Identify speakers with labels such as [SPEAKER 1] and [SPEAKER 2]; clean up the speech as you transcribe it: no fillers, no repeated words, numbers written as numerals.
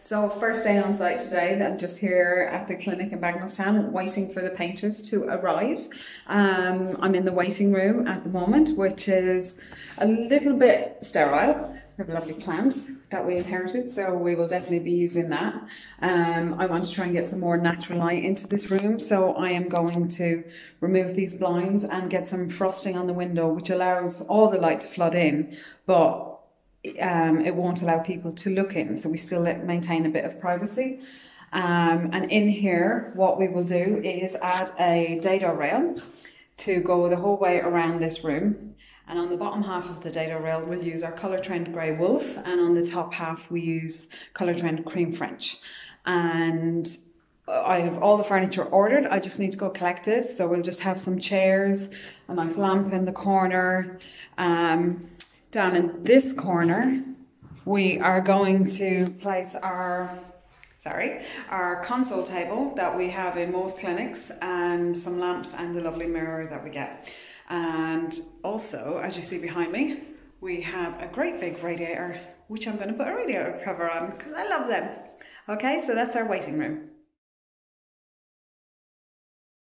[SPEAKER 1] So first day on site today. I'm just here at the clinic in Bagenalstown waiting for the painters to arrive. I'm in the waiting room at the moment, which is a little bit sterile. We have lovely plants that we inherited, so we will definitely be using that. I want to try and get some more natural light into this room, so I am going to remove these blinds and get some frosting on the window, which allows all the light to flood in, but it won't allow people to look in, so we still maintain a bit of privacy. And in here, what we will do is add a dado rail to go the whole way around this room. And on the bottom half of the dado rail, we'll use our Colour Trend Grey Wolf, and on the top half, we use Colour Trend Cream French. And I have all the furniture ordered. I just need to go collect it. So we'll just have some chairs, a nice lamp in the corner. Down in this corner, we are going to place our console table that we have in most clinics, and some lamps and the lovely mirror that we get. And also, as you see behind me, we have a great big radiator, which I'm going to put a radiator cover on because I love them. Okay, so that's our waiting room.